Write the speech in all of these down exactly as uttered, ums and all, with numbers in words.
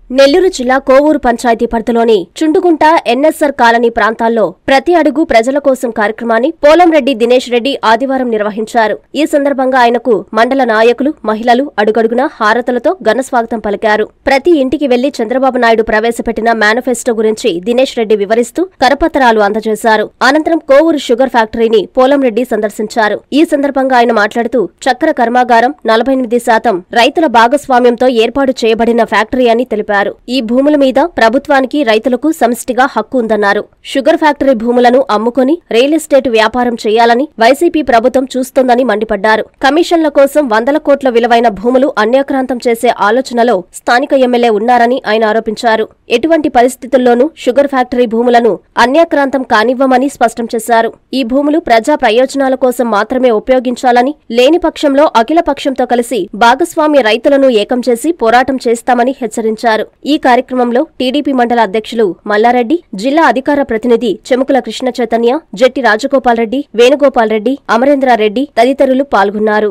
నెల్లూరు జిల్లా కోవూరు పంచాయతీ పరిధిలోని చుండుగుంట NSR colony ప్రాంతాల్లో ప్రతి అడుగు ప్రజల కోసం కార్యక్రమాన్ని పోలంరెడ్డి దినేష్ రెడ్డి ఆదివారం నిర్వహించారు. ఈ సందర్భంగా ఆయనకు మండల నాయకులు, మహిళలు అడుగడుగునా హారతలతో ఘనస్వాగతం పలికారు. ప్రతి ఇంటికి వెళ్లి చంద్రబాబు నాయుడు ప్రవేశపెట్టిన మేనిఫెస్టో గురించి దినేష్ రెడ్డి వివరిస్తూ కరపత్రాలు అందజేశారు. అనంతరం కోవూరు షుగర్ ఫ్యాక్టరీని పోలంరెడ్డి సందర్శించారు. ఈ సందర్భంగా ఆయన మాట్లాడుతూ చక్కెర కర్మాగారం నలభై ఎనిమిది శాతం రైతుల భాగస్వామ్యంతో ఏర్పాటు చేయబడిన ఫ్యాక్టరీ అని తెలిపారు. ఈ భూముల మీద ప్రభుత్వానికి, రైతులకు సమిష్టిగా హక్కు ఉందన్నారు. షుగర్ ఫ్యాక్టరీ భూములను అమ్ముకొని రియల్ ఎస్టేట్ వ్యాపారం చేయాలని వైసీపీ ప్రభుత్వం చూస్తోందని మండిపడ్డారు. కమిషన్ల కోసం వందల కోట్ల విలువైన భూములు అన్యాక్రాంతం చేసే ఆలోచనలో స్థానిక ఎమ్మెల్యే ఉన్నారని ఆయన ఆరోపించారు. ఎటువంటి పరిస్థితుల్లోనూ షుగర్ ఫ్యాక్టరీ భూములను అన్యాక్రాంతం కానివ్వమని స్పష్టం చేశారు. ఈ భూములు ప్రజా ప్రయోజనాల కోసం మాత్రమే ఉపయోగించాలని, లేని పక్షంలో అఖిల పక్షంతో కలిసి భాగస్వామ్య రైతులను ఏకం చేసి పోరాటం చేస్తామని హెచ్చరించారు. ఈ కార్యక్రమంలో టీడీపీ మండల అధ్యక్షులు మల్లారెడ్డి, జిల్లా అధికార ప్రతినిధి చెముకుల కృష్ణ చైతన్య, జెట్టి రాజగోపాల్ రెడ్డి, వేణుగోపాల్ రెడ్డి, అమరేంద్రారెడ్డి తదితరులు పాల్గొన్నారు.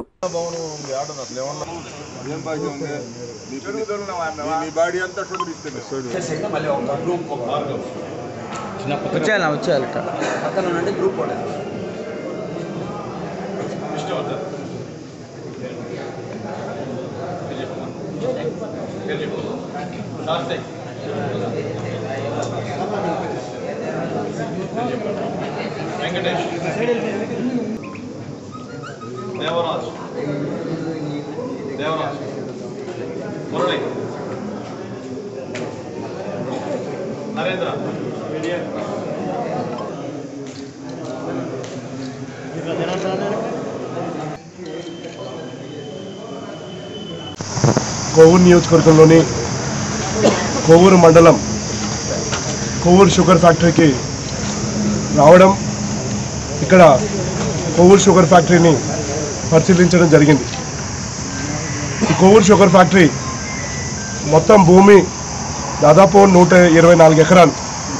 వెంకటేష్, దేవరాజ్, దేవరాజ్, మురళి, నరేంద్ర, కోవూరు నియోజకవర్గంలోని కోవూరు మండలం కోవూరు షుగర్ ఫ్యాక్టరీకి రావడం, ఇక్కడ కోవూరు షుగర్ ఫ్యాక్టరీని పరిశీలించడం జరిగింది. ఈ కోవూరు షుగర్ ఫ్యాక్టరీ మొత్తం భూమి దాదాపు నూట ఇరవై నాలుగు ఎకరాలు.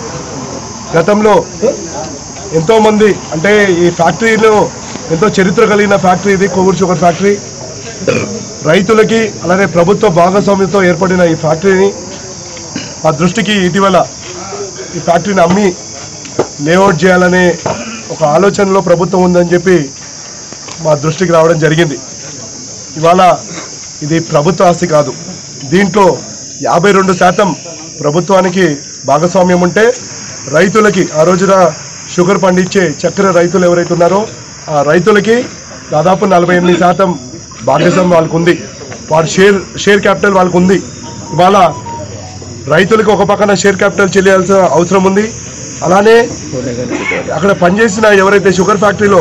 గతంలో ఎంతోమంది, అంటే ఈ ఫ్యాక్టరీలో ఎంతో చరిత్ర కలిగిన ఫ్యాక్టరీ ఇది కోవూరు షుగర్ ఫ్యాక్టరీ. రైతులకి అలానే ప్రభుత్వ భాగస్వామ్యంతో ఏర్పడిన ఈ ఫ్యాక్టరీని మా దృష్టికి ఇటీవల ఈ ఫ్యాక్టరీని అమ్మి లేఅవుట్ చేయాలనే ఒక ఆలోచనలో ప్రభుత్వం ఉందని చెప్పి మా దృష్టికి రావడం జరిగింది. ఇవాళ ఇది ప్రభుత్వ ఆస్తి కాదు. దీంట్లో యాభై రెండు శాతం ప్రభుత్వానికి భాగస్వామ్యం ఉంటే, రైతులకి ఆ రోజున షుగర్ పండించే చక్కెర రైతులు ఎవరైతే ఉన్నారో ఆ రైతులకి దాదాపు నలభై ఎనిమిది శాతం భాగస్వామ్యం వాళ్ళకు ఉంది. వారి షేర్ షేర్ క్యాపిటల్ వాళ్ళకు ఉంది. ఇవాళ రైతులకు ఒక పక్కన షేర్ క్యాపిటల్ చెల్లియాల్సిన అవసరం ఉంది. అలానే అక్కడ పనిచేసిన ఎవరైతే షుగర్ ఫ్యాక్టరీలో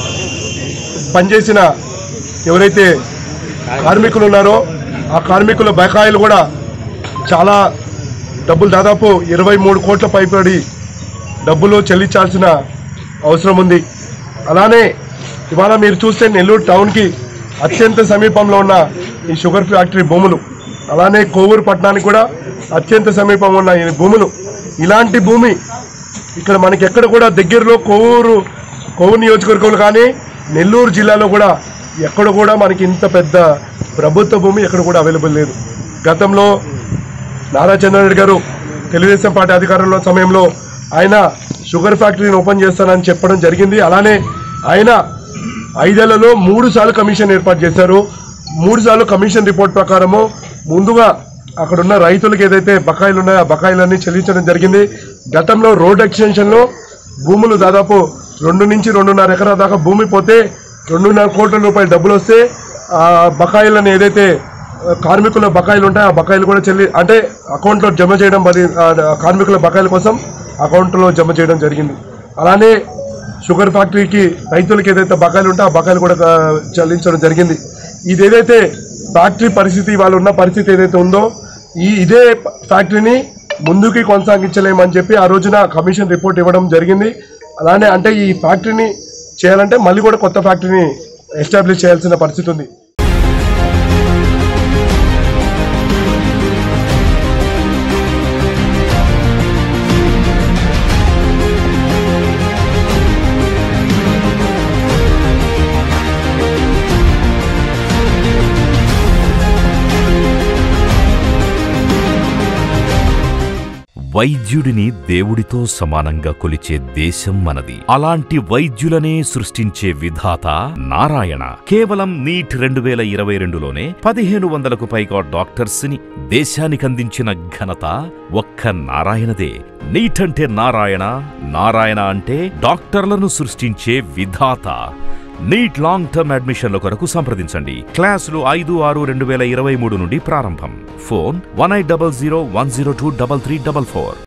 పనిచేసిన ఎవరైతే కార్మికులు ఉన్నారో ఆ కార్మికుల బకాయిలు కూడా చాలా డబ్బులు, దాదాపు ఇరవై మూడు కోట్ల పైబడి డబ్బులు చెల్లించాల్సిన అవసరం ఉంది. అలానే ఇవాళ మీరు చూస్తే నెల్లూరు టౌన్కి అత్యంత సమీపంలో ఉన్న ఈ షుగర్ ఫ్యాక్టరీ భూములు, అలానే కోవూరు పట్టణానికి కూడా అత్యంత సమీపంలో ఉన్న ఈ భూములు, ఇలాంటి భూమి ఇక్కడ మనకి ఎక్కడ కూడా దగ్గరలో కోవూరు కోవూరు నియోజకవర్గంలో కానీ నెల్లూరు జిల్లాలో కూడా ఎక్కడ కూడా మనకి ఇంత పెద్ద ప్రభుత్వ భూమి ఎక్కడ కూడా అవైలబుల్ లేదు. గతంలో నారా చంద్రబాబు గారు తెలుగుదేశం పార్టీ అధికారంలో సమయంలో ఆయన షుగర్ ఫ్యాక్టరీని ఓపెన్ చేస్తానని చెప్పడం జరిగింది. అలానే ఆయన ఐదేళ్లలో మూడు సార్లు కమిషన్ ఏర్పాటు చేశారు. మూడు సార్లు కమిషన్ రిపోర్ట్ ప్రకారము ముందుగా అక్కడున్న రైతులకు ఏదైతే బకాయిలు ఉన్నాయో ఆ బకాయిలన్నీ చెల్లించడం జరిగింది. గతంలో రోడ్ ఎక్స్టెన్షన్లో భూములు దాదాపు రెండు నుంచి రెండున్నర ఎకరాల దాకా భూమి పోతే రెండున్నర కోట్ల రూపాయల డబ్బులు వస్తే ఆ బకాయిలను ఏదైతే కార్మికుల బకాయిలు ఉంటాయో ఆ బకాయిలు కూడా చెల్లి అంటే అకౌంట్లో జమ చేయడం, మరి కార్మికుల బకాయిల కోసం అకౌంట్లో జమ చేయడం జరిగింది. అలానే షుగర్ ఫ్యాక్టరీకి రైతులకు ఏదైతే బకాయిలు ఉంటాయో ఆ బకాయిలు కూడా చెల్లించడం జరిగింది. ఇది ఏదైతే ఫ్యాక్టరీ పరిస్థితి, వాళ్ళు ఉన్న పరిస్థితి ఏదైతే ఉందో ఈ ఇదే ఫ్యాక్టరీని ముందుకి కొనసాగించలేమని చెప్పి ఆ రోజున కమిషన్ రిపోర్ట్ ఇవ్వడం జరిగింది. అలానే అంటే ఈ ఫ్యాక్టరీని చేయాలంటే మళ్ళీ కూడా కొత్త ఫ్యాక్టరీని ఎస్టాబ్లిష్ చేయాల్సిన పరిస్థితి ఉంది. వైద్యుడిని దేవుడితో సమానంగా కొలిచే దేశం మనది. అలాంటి వైద్యులనే సృష్టించే విధాత నారాయణ. కేవలం నీట్ రెండు వేల ఇరవై రెండులోనే పదిహేను వందలకు పైగా డాక్టర్స్ ని దేశానికందించిన ఘనత ఒక్క నారాయణదే. నీట్ అంటే నారాయణ, నారాయణ అంటే డాక్టర్లను సృష్టించే విధాత. నీట్ లాంగ్ టర్మ్ అడ్మిషన్ల కొరకు సంప్రదించండి. క్లాసులు ఐదు ఆరు రెండు వేల ఇరవై మూడు నుండి ప్రారంభం. Phone one eight double zero one zero two double three double four.